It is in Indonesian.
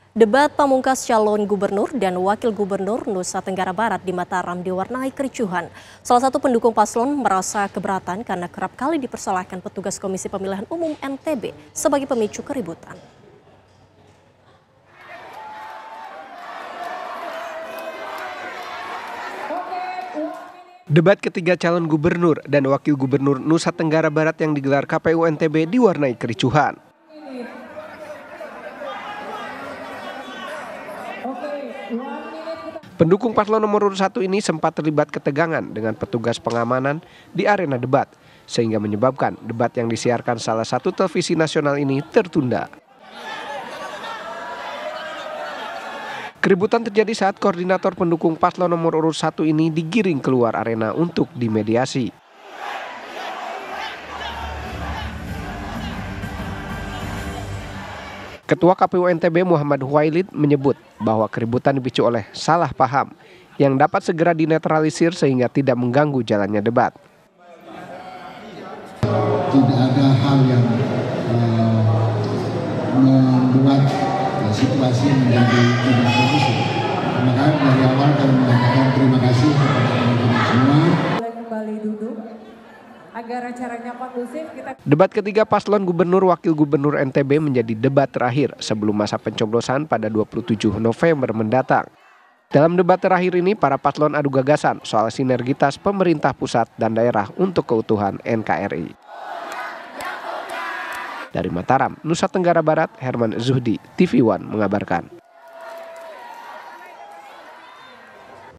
Debat pamungkas calon gubernur dan wakil gubernur Nusa Tenggara Barat di Mataram diwarnai kericuhan. Salah satu pendukung paslon merasa keberatan karena kerap kali dipersalahkan petugas Komisi Pemilihan Umum NTB sebagai pemicu keributan. Debat ketiga calon gubernur dan wakil gubernur Nusa Tenggara Barat yang digelar KPU NTB diwarnai kericuhan. Pendukung paslon nomor urut 1 ini sempat terlibat ketegangan dengan petugas pengamanan di arena debat, sehingga menyebabkan debat yang disiarkan salah satu televisi nasional ini tertunda. Keributan terjadi saat koordinator pendukung paslon nomor urut 1 ini digiring keluar arena untuk dimediasi. Ketua KPU NTB Muhammad Huwailid menyebut bahwa keributan dipicu oleh salah paham yang dapat segera dinetralisir sehingga tidak mengganggu jalannya debat. Tidak ada hal yang membuat situasi menjadi tidak kondusif. Maka dari awal kami mengatakan terima kasih kepada teman-teman semua. Kembali duduk agar acaranya kondusif. Debat ketiga paslon gubernur wakil gubernur NTB menjadi debat terakhir sebelum masa pencoblosan pada 27 November mendatang. Dalam debat terakhir ini, para paslon adu gagasan soal sinergitas pemerintah pusat dan daerah untuk keutuhan NKRI. Dari Mataram, Nusa Tenggara Barat, Herman Zuhdi, TV One mengabarkan.